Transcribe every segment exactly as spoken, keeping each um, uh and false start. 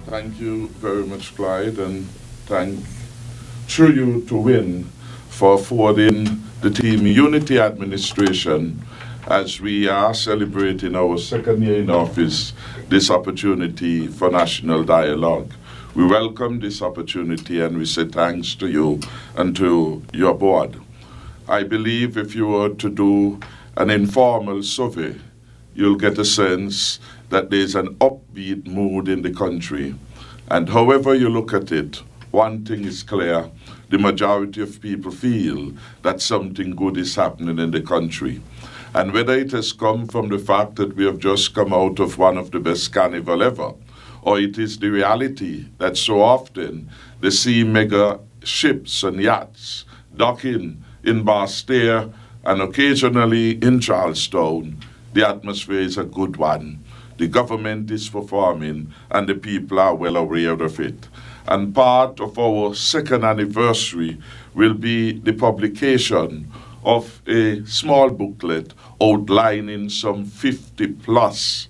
Thank you very much, Clyde, and thank through you to WINN for affording the team Unity Administration as we are celebrating our second year in office this opportunity for national dialogue. We welcome this opportunity and we say thanks to you and to your board. I believe if you were to do an informal survey, you'll get a sense that there's an upbeat mood in the country. And however you look at it, one thing is clear: the majority of people feel that something good is happening in the country. And whether it has come from the fact that we have just come out of one of the best carnival ever, or it is the reality that so often they see mega ships and yachts docking in Bastia and occasionally in Charlestown, the atmosphere is a good one. The government is performing and the people are well aware of it. And part of our second anniversary will be the publication of a small booklet outlining some fifty plus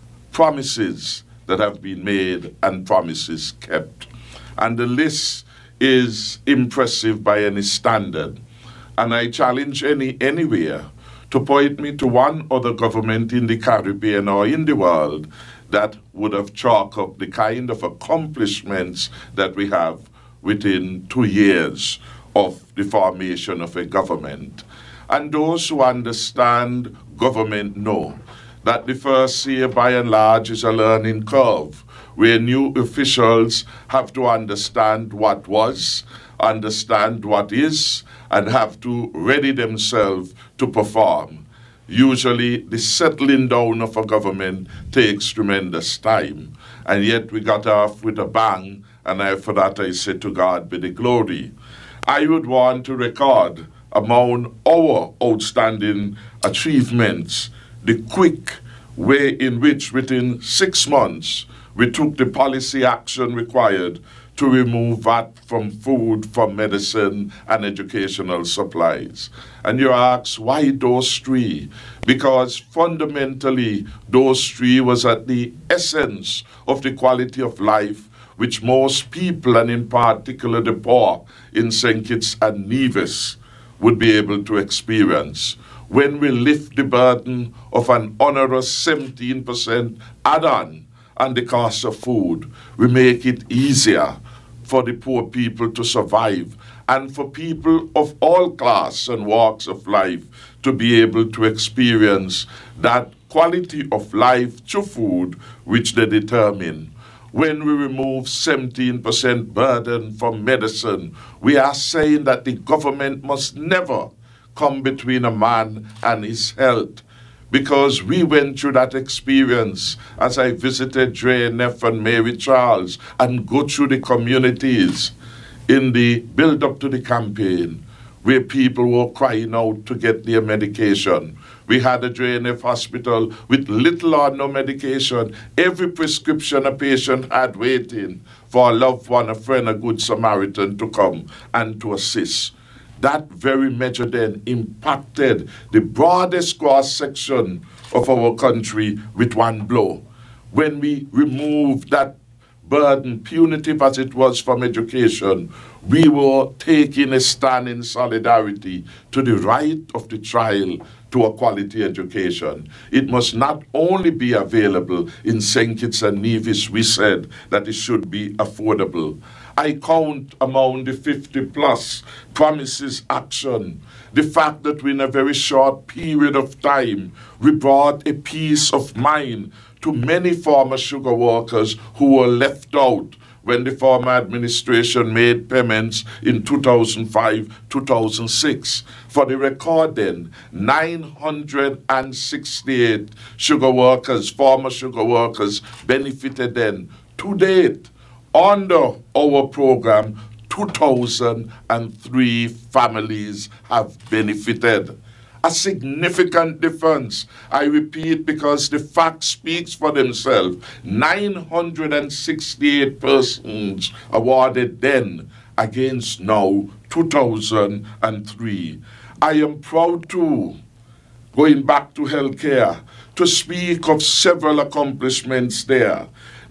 promises that have been made and promises kept. And the list is impressive by any standard. And I challenge any anywhere to point me to one other government in the Caribbean or in the world that would have chalked up the kind of accomplishments that we have within two years of the formation of a government. And those who understand government know that the first year by and large is a learning curve where new officials have to understand what was, understand what is, and have to ready themselves to perform. Usually the settling down of a government takes tremendous time, and yet we got off with a bang, and I, for that I say to God be the glory. I would want to record among our outstanding achievements the quick way in which within six months we took the policy action required to remove V A T from food, from medicine and educational supplies. And you ask, why those three? Because fundamentally those three was at the essence of the quality of life which most people, and in particular the poor in Saint Kitts and Nevis, would be able to experience. When we lift the burden of an onerous seventeen percent add-on on the cost of food, we make it easier for the poor people to survive and for people of all class and walks of life to be able to experience that quality of life through food which they determine. When we remove seventeen percent burden from medicine, we are saying that the government must never come between a man and his health, because we went through that experience as I visited W I N F and Mary Charles and go through the communities in the build-up to the campaign where people were crying out to get their medication. We had a W I N F hospital with little or no medication. Every prescription a patient had waiting for a loved one, a friend, a good Samaritan to come and to assist. That very measure then impacted the broadest cross-section of our country with one blow. When we removed that burden, punitive as it was from education, we were taking a stand in solidarity to the right of the child to a quality education. It must not only be available in Saint Kitts and Nevis, we said that it should be affordable. I count among the fifty plus promises action the fact that we in a very short period of time we brought a peace of mind to many former sugar workers who were left out when the former administration made payments in two thousand five, two thousand six. For the record then, nine hundred sixty-eight sugar workers, former sugar workers, benefited then. To date, under our program, two thousand three families have benefited. A significant difference. I repeat, because the fact speaks for themselves. nine hundred sixty-eight persons awarded then against now two thousand three. I am proud to, going back to healthcare, to speak of several accomplishments there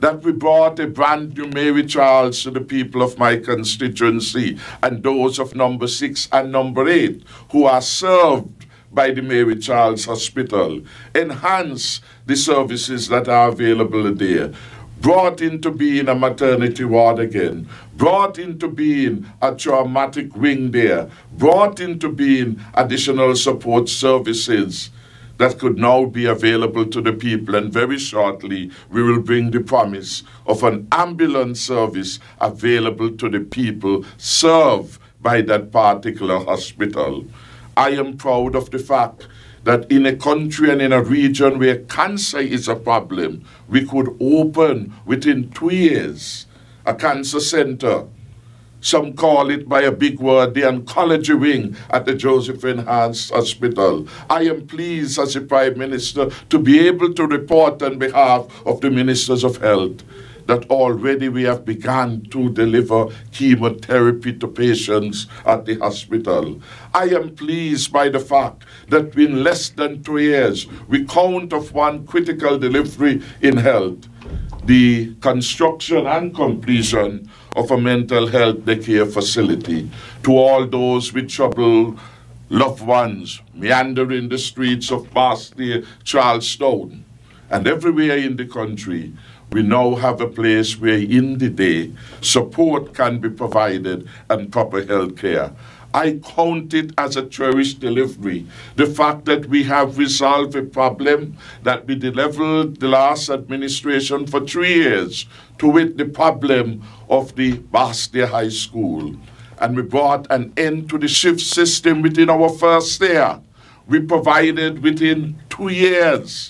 that we brought a brand new Mary Charles to the people of my constituency and those of number six and number eight who are served by the Mary Charles Hospital. Enhance the services that are available there. Brought into being a maternity ward again, brought into being a traumatic wing there, brought into being additional support services that could now be available to the people, and very shortly we will bring the promise of an ambulance service available to the people served by that particular hospital. I am proud of the fact that in a country and in a region where cancer is a problem, we could open within two years a cancer center. Some call it by a big word, the oncology wing at the Joseph Enhanced Hospital. I am pleased as the Prime Minister to be able to report on behalf of the Ministers of Health that already we have begun to deliver chemotherapy to patients at the hospital. I am pleased by the fact that in less than two years, we count of one critical delivery in health, the construction and completion of a mental health daycare facility. To all those with troubled loved ones meandering the streets of Bastille, Charlestown, and everywhere in the country, we now have a place where in the day support can be provided and proper health care. I count it as a cherished delivery. The fact that we have resolved a problem that we delivered the last administration for three years, to wit the problem of the Bastille High School. And we brought an end to the shift system within our first year. We provided within two years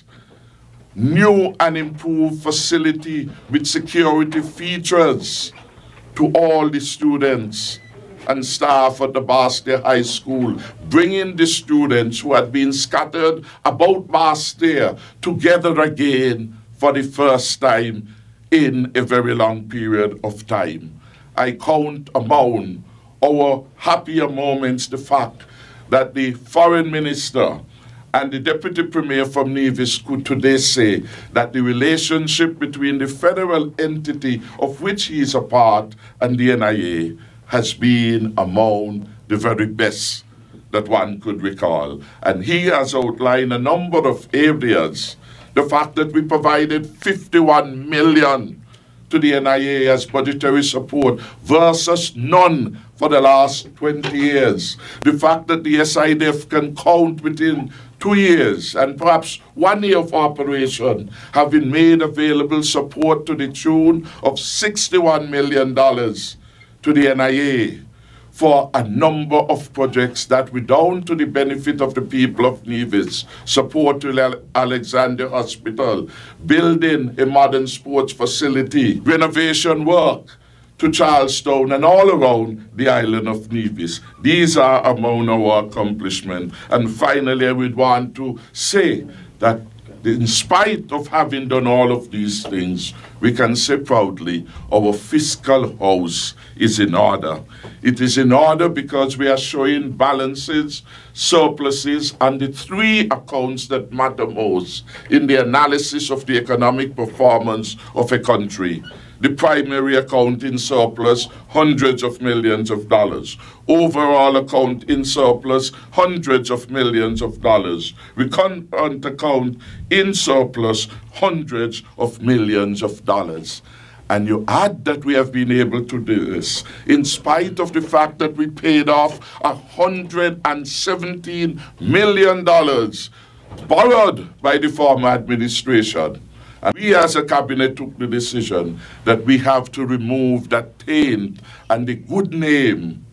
new and improved facility with security features to all the students and staff at the Bastille High School, bringing the students who had been scattered about Bastille together again for the first time in a very long period of time. I count among our happier moments the fact that the Foreign Minister and the Deputy Premier from Nevis could today say that the relationship between the federal entity of which he is a part and the N I A has been among the very best that one could recall. And he has outlined a number of areas. The fact that we provided fifty-one million to the N I A as budgetary support versus none for the last twenty years. The fact that the S I D F can count within two years and perhaps one year of operation having made available support to the tune of sixty-one million dollars to the N I A for a number of projects that redound to the benefit of the people of Nevis. Support to Alexandria Hospital, building a modern sports facility, renovation work to Charlestown and all around the island of Nevis. These are among our accomplishments. And finally, I would want to say that in spite of having done all of these things, we can say proudly our fiscal house is in order. It is in order because we are showing balances, surpluses, and the three accounts that matter most in the analysis of the economic performance of a country. The primary account in surplus, hundreds of millions of dollars. Overall account in surplus, hundreds of millions of dollars. Recurrent account in surplus, hundreds of millions of dollars. And you add that we have been able to do this in spite of the fact that we paid off one hundred seventeen million dollars borrowed by the former administration. And we as a cabinet took the decision that we have to remove that taint and the good name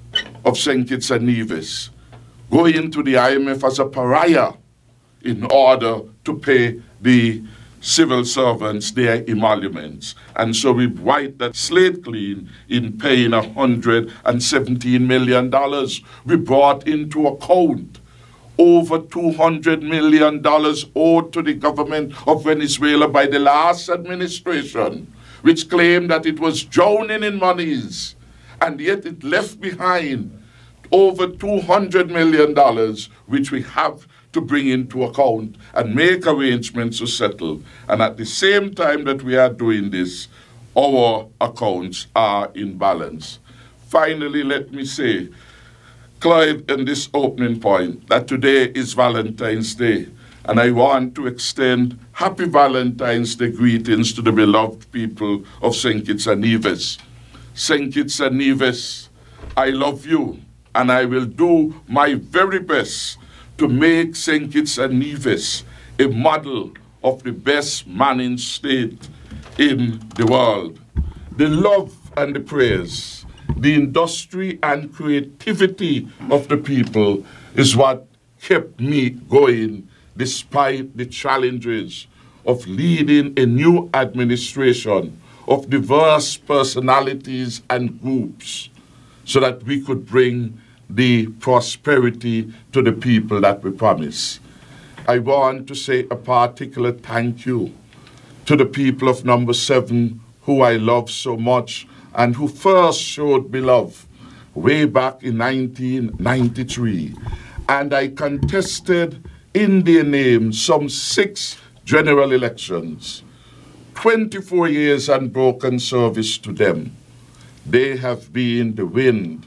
of Saint Kitts and Nevis, going to the I M F as a pariah in order to pay the civil servants their emoluments. And so we wipe that slate clean in paying one hundred seventeen million dollars. We brought into account over two hundred million dollars owed to the government of Venezuela by the last administration, which claimed that it was drowning in monies, and yet it left behind over two hundred million dollars, which we have to bring into account and make arrangements to settle. And at the same time that we are doing this, our accounts are in balance. Finally, let me say, Clive, in this opening point, that today is Valentine's Day, and I want to extend happy Valentine's Day greetings to the beloved people of Saint Kitts and Nevis. Saint Kitts and Nevis, I love you, and I will do my very best to make Saint Kitts and Nevis a model of the best managed state in the world. The love and the praise, the industry and creativity of the people is what kept me going despite the challenges of leading a new administration of diverse personalities and groups so that we could bring the prosperity to the people that we promise. I want to say a particular thank you to the people of number seven who I love so much and who first showed me love way back in nineteen ninety-three. And I contested in their name some six general elections, twenty-four years unbroken service to them. They have been the wind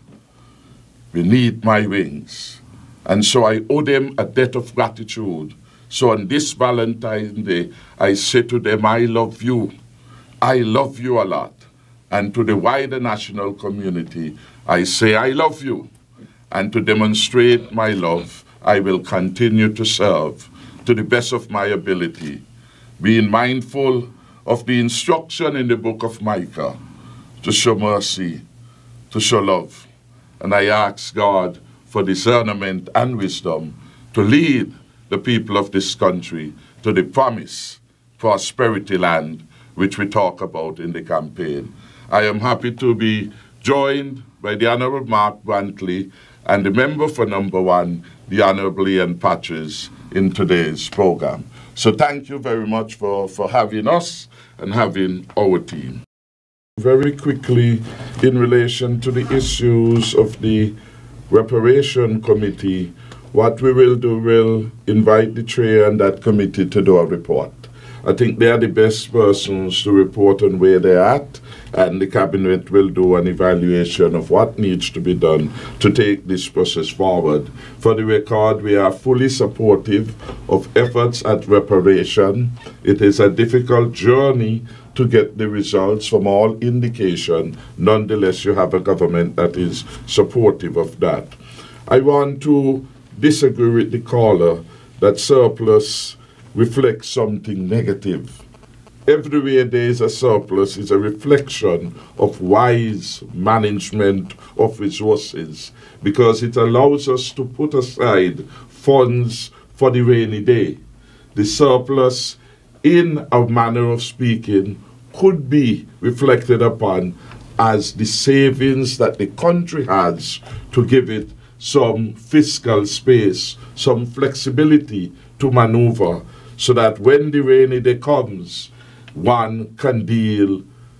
beneath my wings. And so I owe them a debt of gratitude. So on this Valentine's Day, I say to them, I love you. I love you a lot. And to the wider national community, I say, I love you. And to demonstrate my love, I will continue to serve to the best of my ability, being mindful of the instruction in the book of Micah to show mercy, to show love. And I ask God for discernment and wisdom to lead the people of this country to the promised prosperity land which we talk about in the campaign. I am happy to be joined by the Honorable Mark Brantley and the member for number one, the Honorable Ian Patches, in today's program. So thank you very much for, for having us and having our team. Very quickly, in relation to the issues of the Reparation Committee, what we will do, will invite the chair and that committee to do a report. I think they are the best persons to report on where they're at, and the Cabinet will do an evaluation of what needs to be done to take this process forward. For the record, we are fully supportive of efforts at reparation. It is a difficult journey to get the results from all indication. Nonetheless, you have a government that is supportive of that. I want to disagree with the caller that surplus reflects something negative. Everywhere there is a surplus is a reflection of wise management of resources, because it allows us to put aside funds for the rainy day. The surplus, in a manner of speaking, could be reflected upon as the savings that the country has to give it some fiscal space, some flexibility to maneuver, so that when the rainy day comes, one can deal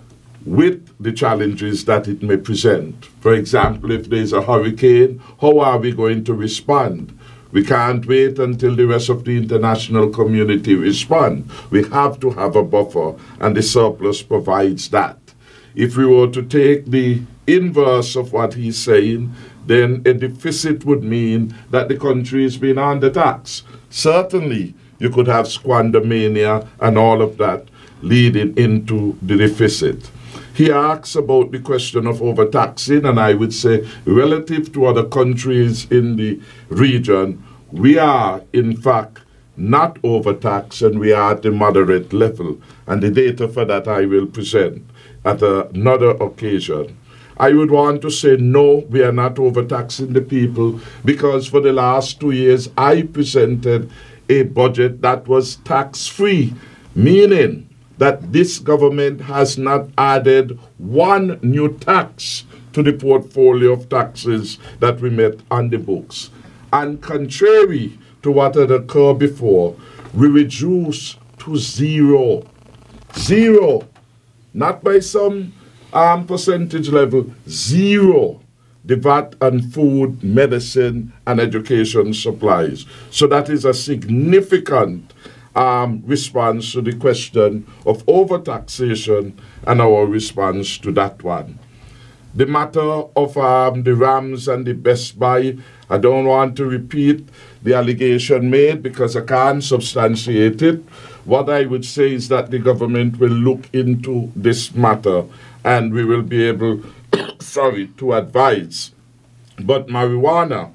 with the challenges that it may present. For example, if there's a hurricane, how are we going to respond? We can't wait until the rest of the international community respond. We have to have a buffer, and the surplus provides that. If we were to take the inverse of what he's saying, then a deficit would mean that the country is being undertaxed. Certainly, you could have squandermania and all of that leading into the deficit. He asks about the question of overtaxing, and I would say relative to other countries in the region, we are in fact not overtaxed, and we are at a moderate level. And the data for that I will present at another occasion. I would want to say no, we are not overtaxing the people, because for the last two years I presented a budget that was tax-free, meaning that this government has not added one new tax to the portfolio of taxes that we met on the books. And contrary to what had occurred before, we reduced to zero. Zero. Not by some um, percentage level, zero. the V A T on food, medicine, and education supplies. So that is a significant um, response to the question of overtaxation and our response to that one. The matter of um, the Rams and the Best Buy, I don't want to repeat the allegation made because I can't substantiate it. What I would say is that the government will look into this matter and we will be able, sorry, to advise. But marijuana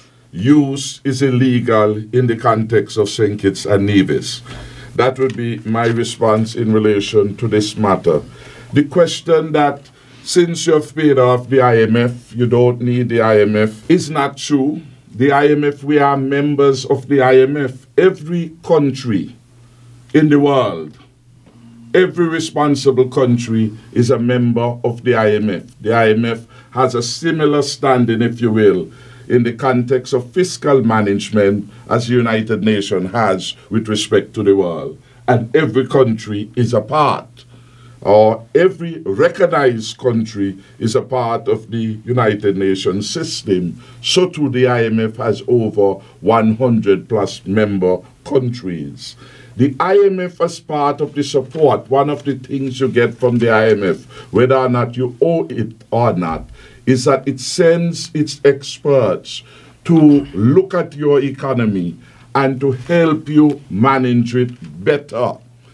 use is illegal in the context of Saint Kitts and Nevis. That would be my response in relation to this matter. The question that since you've paid off the I M F, you don't need the I M F, is not true. The I M F, we are members of the I M F. Every country in the world, every responsible country is a member of the I M F. The I M F has a similar standing, if you will, in the context of fiscal management as the United Nations has with respect to the world. And every country is a part, or every recognized country is a part of the United Nations system. So too the I M F has over one hundred plus member countries. The I M F, as part of the support, one of the things you get from the I M F, whether or not you owe it or not, is that it sends its experts to look at your economy and to help you manage it better.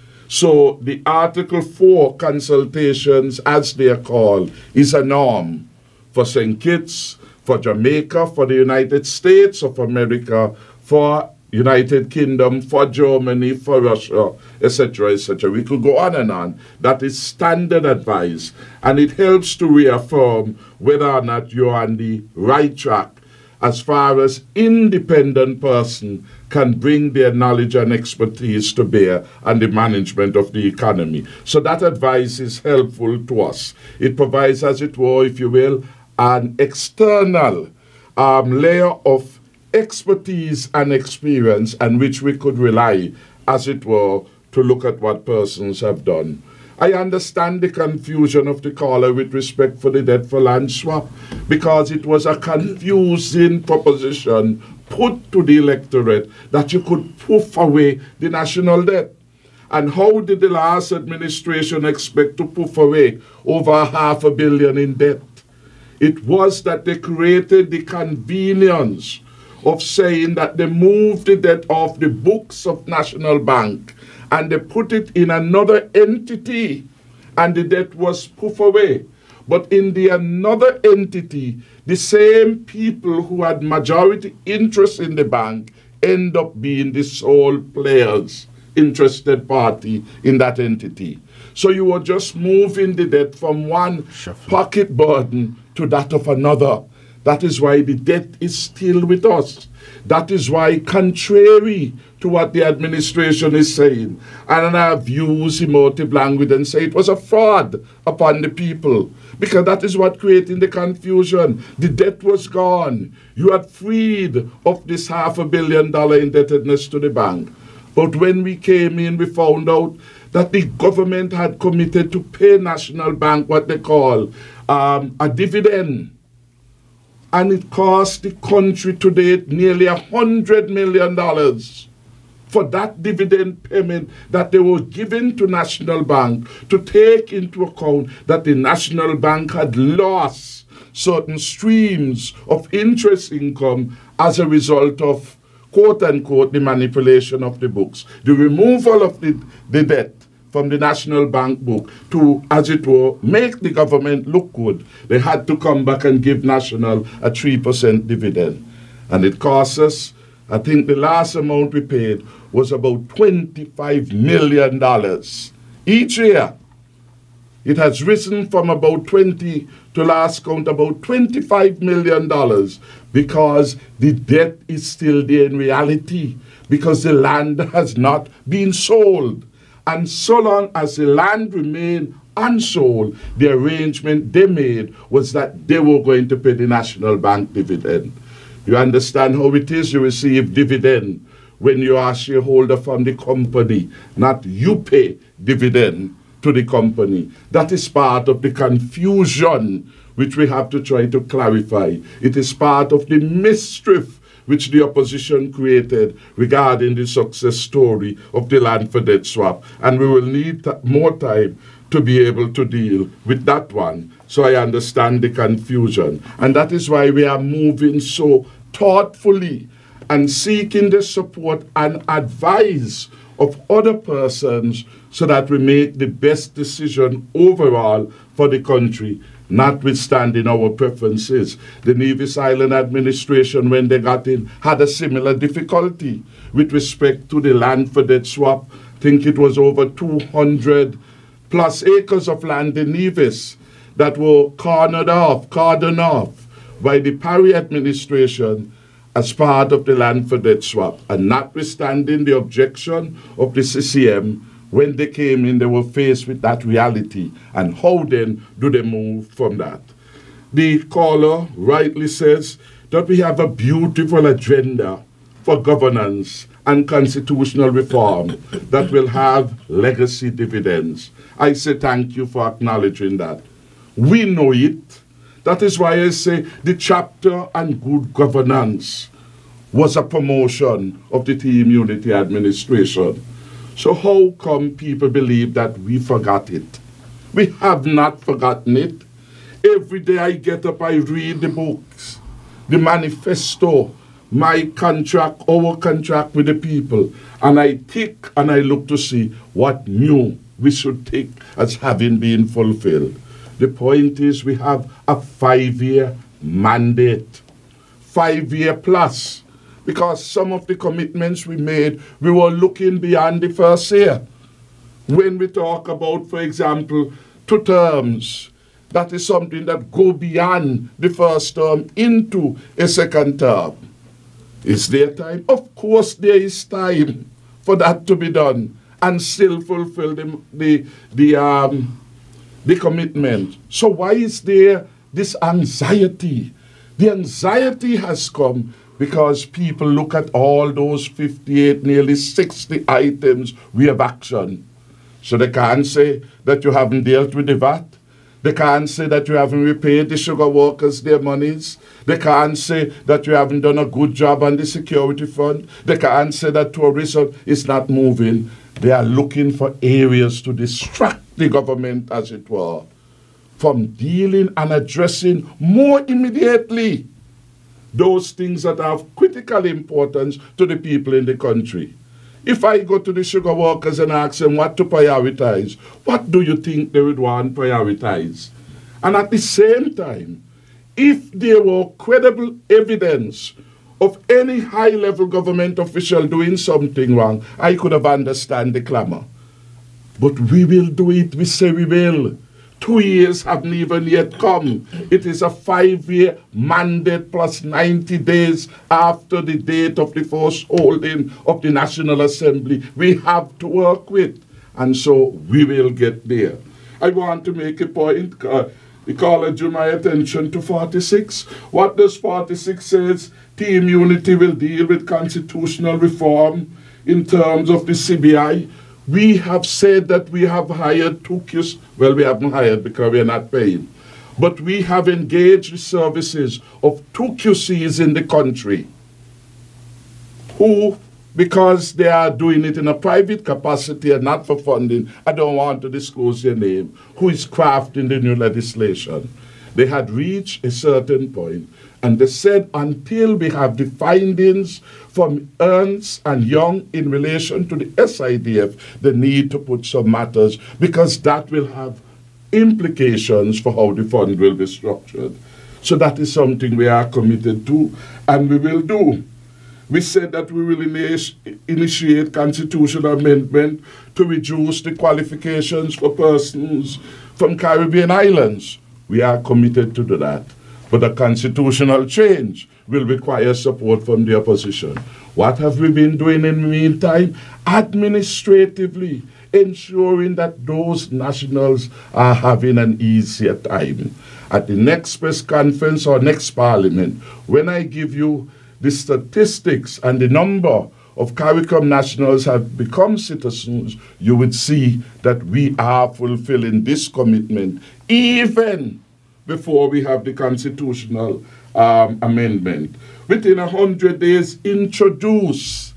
So the Article four consultations, as they are called, is a norm for Saint Kitts, for Jamaica, for the United States of America, for United Kingdom, for Germany, for Russia, et cetera, et cetera. We could go on and on. That is standard advice, and it helps to reaffirm whether or not you're on the right track as far as independent person can bring their knowledge and expertise to bear on the management of the economy. So that advice is helpful to us. It provides, as it were, if you will, an external um, layer of expertise and experience on which we could rely, as it were, to look at what persons have done. I understand the confusion of the caller with respect for the debt for land swap, because it was a confusing proposition put to the electorate that you could poof away the national debt. And how did the last administration expect to poof away over half a billion in debt? It was that they created the convenience of saying that they moved the debt off the books of National Bank and they put it in another entity and the debt was poof away. But in the another entity, the same people who had majority interest in the bank end up being the sole players, interested party in that entity. So you were just moving the debt from one Shuffle. pocket burden to that of another. That is why the debt is still with us. That is why, contrary to what the administration is saying, and I have used emotive language and say it was a fraud upon the people, because that is what created the confusion. The debt was gone. You had freed of this half a billion dollar indebtedness to the bank. But when we came in, we found out that the government had committed to pay National Bank what they call um, a dividend. And it cost the country today nearly a hundred million dollars for that dividend payment that they were given to National Bank, to take into account that the National Bank had lost certain streams of interest income as a result of, quote unquote, the manipulation of the books, the removal of the, the debt from the National Bank book to, as it were, make the government look good. They had to come back and give National a three percent dividend. And it cost us, I think the last amount we paid was about twenty-five million dollars each year. It has risen from about twenty to last count about twenty-five million dollars because the debt is still there in reality, because the land has not been sold. And so long as the land remained unsold, the arrangement they made was that they were going to pay the National Bank dividend. You understand how it is? You receive dividend when you are a shareholder from the company, not you pay dividend to the company. That is part of the confusion which we have to try to clarify. It is part of the mischief which the opposition created regarding the success story of the land for debt swap. And we will need more time to be able to deal with that one. So I understand the confusion. And that is why we are moving so thoughtfully and seeking the support and advice of other persons so that we make the best decision overall for the country, notwithstanding our preferences. The Nevis Island administration, when they got in, had a similar difficulty with respect to the land for debt swap. I think it was over two hundred plus acres of land in Nevis that were cornered off, cordoned off by the Parry administration as part of the land for debt swap. And notwithstanding the objection of the C C M, when they came in, they were faced with that reality. And how then do they move from that? The caller rightly says that we have a beautiful agenda for governance and constitutional reform that will have legacy dividends. I say thank you for acknowledging that. We know it. That is why I say the chapter on good governance was a promotion of the Team Unity administration. So how come people believe that we forgot it? We have not forgotten it. Every day I get up, I read the books, the manifesto, my contract, our contract with the people, and I tick and I look to see what new we should take as having been fulfilled. The point is we have a five-year mandate, five-year plus. Because some of the commitments we made, we were looking beyond the first year. When we talk about, for example, two terms, that is something that go beyond the first term into a second term. Is there time? Of course there is time for that to be done and still fulfill the, the, the, um, the commitment. So why is there this anxiety? The anxiety has come because people look at all those fifty-eight, nearly sixty items we have action. So they can't say that you haven't dealt with the V A T. They can't say that you haven't repaid the sugar workers their monies. They can't say that you haven't done a good job on the security fund. They can't say that tourism is not moving. They are looking for areas to distract the government, as it were, from dealing and addressing more immediately those things that have critical importance to the people in the country. If I go to the sugar workers and ask them what to prioritize, what do you think they would want to prioritize? And at the same time, if there were credible evidence of any high-level government official doing something wrong, I could have understood the clamor. But we will do it, we say we will. Two years haven't even yet come. It is a five-year mandate plus ninety days after the date of the first holding of the National Assembly. We have to work with, and so we will get there. I want to make a point. Uh, the caller drew my attention to forty-six. What does forty-six says? Team Unity will deal with constitutional reform in terms of the C B I. We have said that we have hired two Q Cs. Well, we haven't hired because we are not paying. But we have engaged the services of two Q Cs in the country who, because they are doing it in a private capacity and not for funding, I don't want to disclose their name, who is crafting the new legislation. They had reached a certain point, and they said until we have the findings from Ernst and Young in relation to the S I D F, they need to put some matters, because that will have implications for how the fund will be structured. So that is something we are committed to, and we will do. We said that we will initiate constitutional amendment to reduce the qualifications for persons from Caribbean islands. We are committed to do that. But a constitutional change will require support from the opposition. What have we been doing in the meantime? Administratively, ensuring that those nationals are having an easier time. At the next press conference or next parliament, when I give you the statistics and the number of CARICOM nationals have become citizens, you would see that we are fulfilling this commitment even before we have the constitutional um, amendment. Within one hundred days, introduce,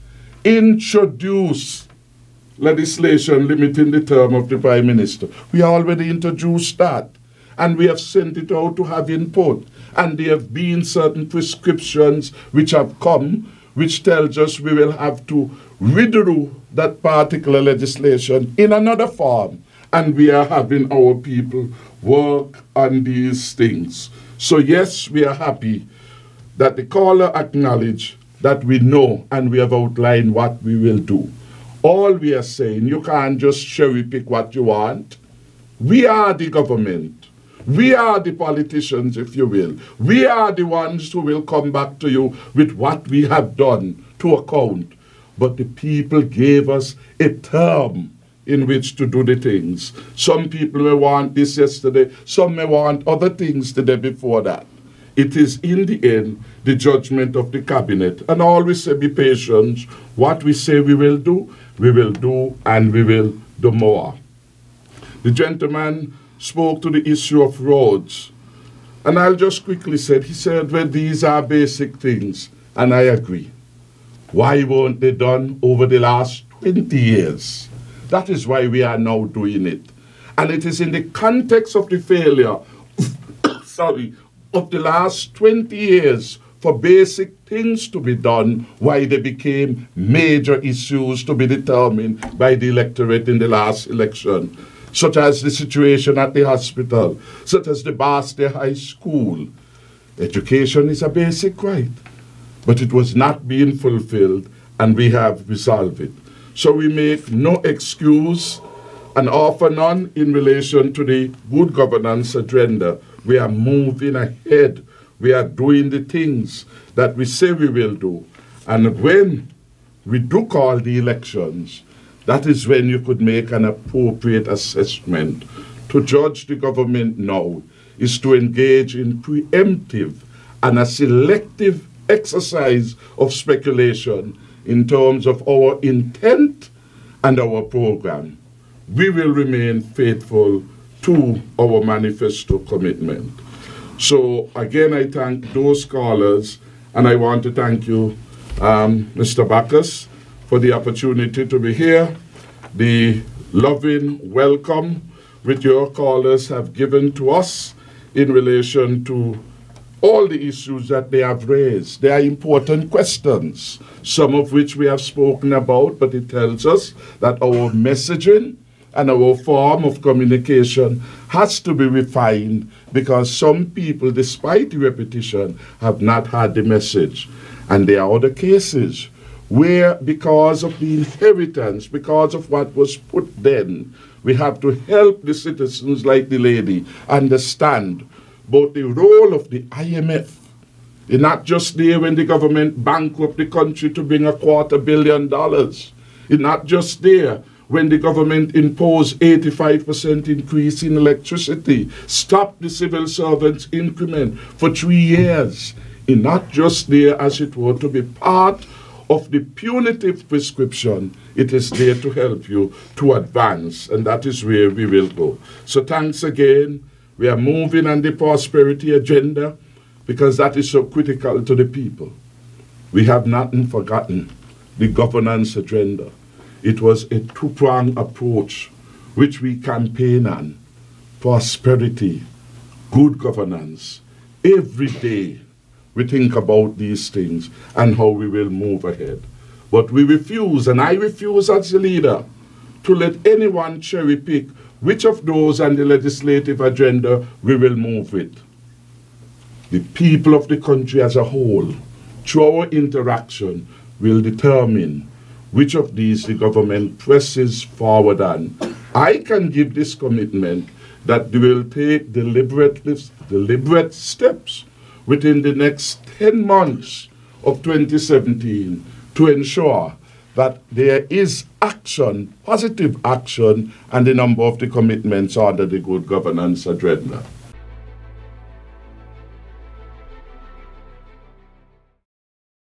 introduce legislation limiting the term of the Prime Minister. We already introduced that, and we have sent it out to have input. And there have been certain prescriptions which have come, which tells us we will have to withdraw that particular legislation in another form. And we are having our people work on these things. So yes, we are happy that the caller acknowledged that we know and we have outlined what we will do. All we are saying, you can't just cherry pick what you want. We are the government. We are the politicians, if you will. We are the ones who will come back to you with what we have done to account. But the people gave us a term in which to do the things. Some people may want this yesterday, some may want other things the day before that. It is in the end the judgment of the cabinet. And always say be patient. What we say we will do, we will do, and we will do more. The gentleman spoke to the issue of roads. And I'll just quickly say, he said, well, these are basic things. And I agree. Why weren't they done over the last twenty years? That is why we are now doing it. And it is in the context of the failure, sorry, of the last twenty years for basic things to be done, why they became major issues to be determined by the electorate in the last election, such as the situation at the hospital, such as the Barstow High School. Education is a basic right, but it was not being fulfilled, and we have resolved it. So we make no excuse and offer none in relation to the good governance agenda. We are moving ahead. We are doing the things that we say we will do. And when we do call the elections, that is when you could make an appropriate assessment. To judge the government now is to engage in preemptive and a selective exercise of speculation in terms of our intent and our program. We will remain faithful to our manifesto commitment. So again, I thank those callers, and I want to thank you, um, Mister Bacchus, for the opportunity to be here, the loving welcome which your callers have given to us in relation to all the issues that they have raised. They are important questions, some of which we have spoken about, but it tells us that our messaging and our form of communication has to be refined, because some people, despite the repetition, have not had the message. And there are other cases where, because of the inheritance, because of what was put then, we have to help the citizens like the lady understand both the role of the I M F. It's not just there when the government bankrupt the country to bring a quarter billion dollars. It's not just there when the government imposed eighty-five percent increase in electricity, stopped the civil servants' increment for three years. It's not just there, as it were, to be part of the punitive prescription. It is there to help you to advance, and that is where we will go. So thanks again. We are moving on the prosperity agenda because that is so critical to the people. We have not forgotten the governance agenda. It was a two-pronged approach which we campaign on. Prosperity, good governance. Every day we think about these things and how we will move ahead. But we refuse, and I refuse as a leader, to let anyone cherry pick which of those on the legislative agenda we will move with. The people of the country as a whole, through our interaction, will determine which of these the government presses forward on. I can give this commitment that we will take deliberate, deliberate steps within the next ten months of twenty seventeen to ensure that there is action, positive action, and the number of the commitments under the good governance agenda.